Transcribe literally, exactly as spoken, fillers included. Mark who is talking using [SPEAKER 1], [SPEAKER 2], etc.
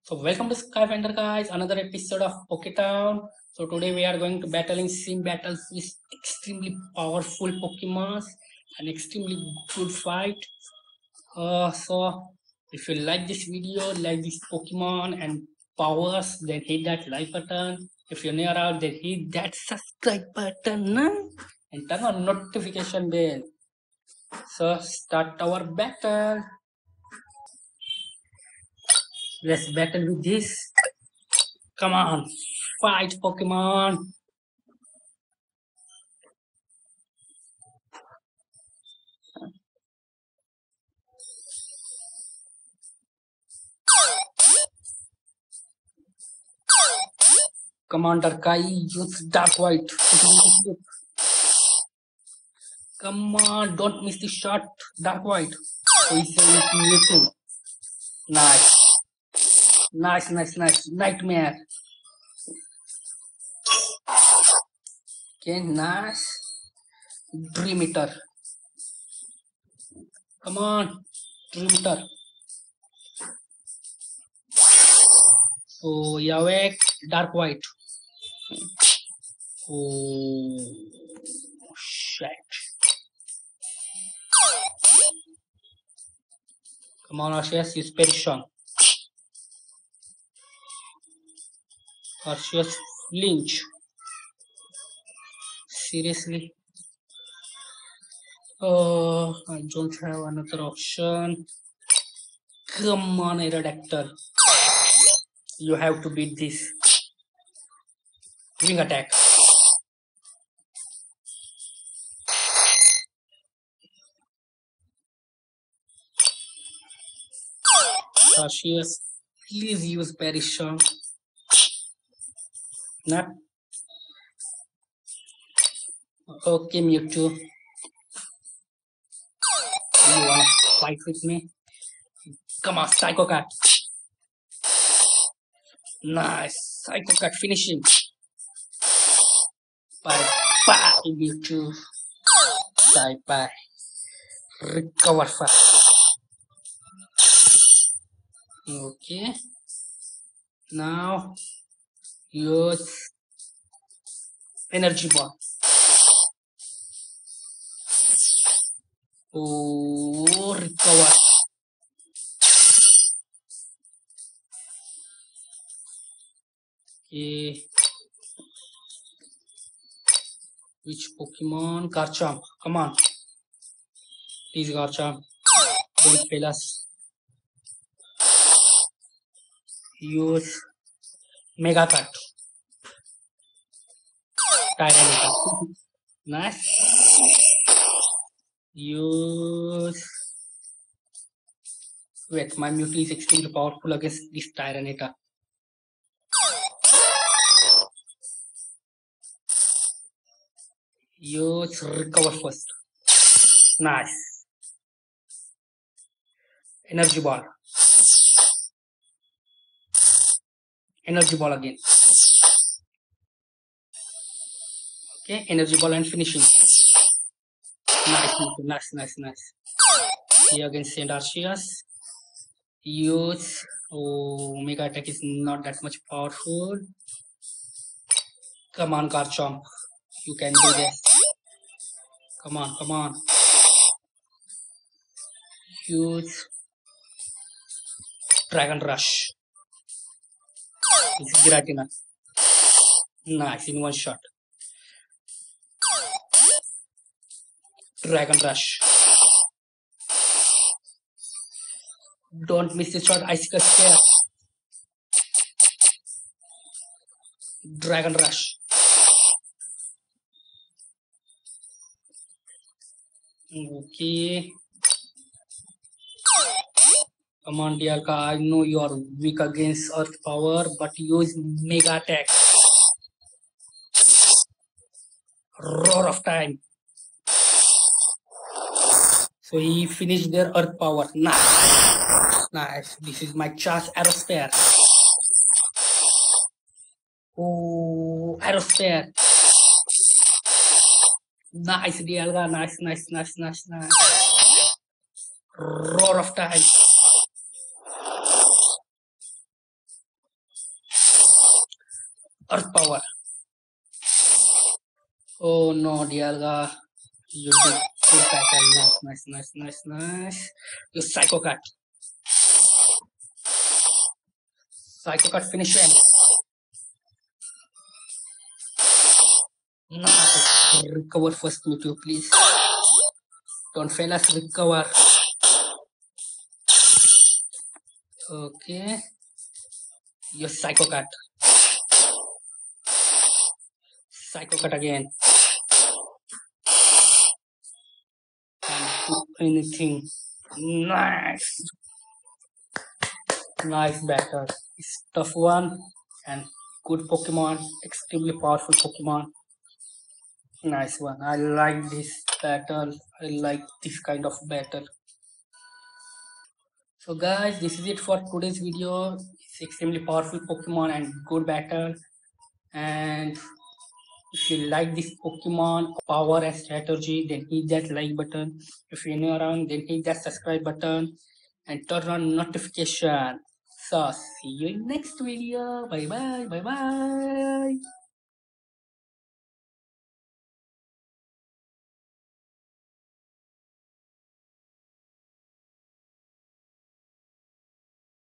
[SPEAKER 1] So welcome to SkyFinder guys, another episode of Poketown. So today we are going to battle in sim battles with extremely powerful Pokemons and extremely good fight. Uh, so if you like this video, like this Pokemon and powers, then hit that like button. If you're new around, then hit that subscribe button huh? and turn on notification bell. So start our battle. Let's battle with this. Come on, fight Pokemon. Commander Kai use Dark White. Come on, don't miss the shot. Dark White. So he's saying Nice. Nice, nice, nice. Nightmare. Okay, nice. Dream Eater. Come on. Dream Eater. So Yavek, Dark White. Oh, shit. Come on, Arceus, use Perition. Arceus flinch. Seriously? Oh, I don't have another option. Come on, Aerodactyl. You have to beat this. Wing attack. Arceus, please use Perition. Not. Okay, Mewtwo. You wanna fight with me? Come on, Psycho Cat. Nice. Psycho Cat finishing. Bye bye, Mewtwo. Bye bye. Recover fast. Okay. Now use Energy Ball. Oh, recover. Okay. Which Pokemon? Garchomp. Come on. Please, Garchomp. Don't fail us. Use Mega Cut. Tyranitar. Nice. Use. Wait, my Mewtwo is extremely powerful against this Tyranitar. Use Recover first. Nice. Energy Ball. Energy Ball again. Okay, Energy Ball and finishing. Nice, nice, nice, nice. Here again, Saint Arceus. Use. Oh, Mega Attack is not that much powerful. Come on, Garchomp. You can do this. Come on, come on. Use Dragon Rush. It's Giratina. Nice, in one shot. Dragon Rush. Don't miss the shot. Icicle Scare. Dragon Rush. Okay. Come on, Dialga. I know you are weak against Earth Power, but use Mega Attack. Roar of Time. So he finished their Earth Power. Nice. Nice. This is my chance. Aerosphere. Oh, Aerosphere. Nice, Dialga. Nice, nice, nice, nice, nice. Roar of Time. Earth power. Oh no, Dialga. You did good battle. Nice, nice, nice, nice, nice. You Psycho Cut. Psycho Cut finish him. Nice. Recover first, Mewtwo, please. Don't fail us, recover. Okay. You Psycho Cut. Psycho Cut again. Can't do anything. Nice. Nice battle. It's tough one and good Pokemon. Extremely powerful Pokemon. Nice one. I like this battle. I like this kind of battle. So guys, this is it for today's video. It's extremely powerful Pokemon and good battle. And if you like this Pokemon power and strategy, then hit that like button. If you're new around, then hit that subscribe button and turn on notification. So see you in next video. Bye bye. Bye bye.